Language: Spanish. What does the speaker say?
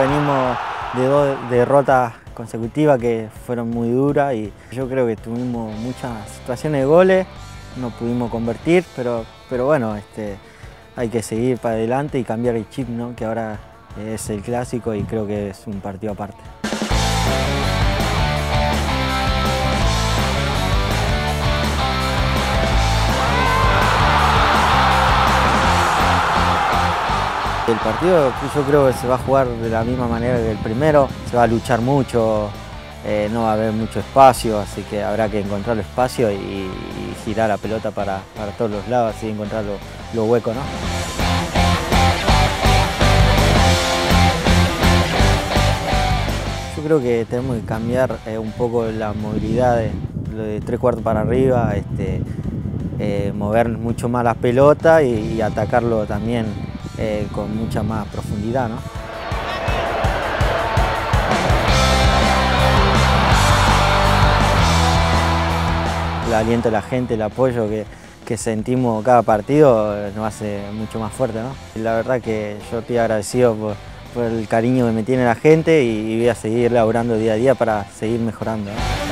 venimos de 2 derrotas consecutivas que fueron muy duras y yo creo que tuvimos muchas situaciones de goles, no pudimos convertir, pero bueno, hay que seguir para adelante y cambiar el chip, ¿no? Que ahora es el clásico y creo que es un partido aparte. El partido yo creo que se va a jugar de la misma manera que el primero, se va a luchar mucho, no va a haber mucho espacio, así que habrá que encontrar el espacio y girar la pelota para todos los lados, así encontrar los huecos, ¿no? Yo creo que tenemos que cambiar un poco la movilidad de 3/4 para arriba, mover mucho más la pelota y atacarlo también con mucha más profundidad, ¿no? El aliento de la gente, el apoyo que sentimos cada partido nos hace mucho más fuerte, ¿no? Y la verdad que yo estoy agradecido por el cariño que me tiene la gente y voy a seguir laburando día a día para seguir mejorando, ¿no?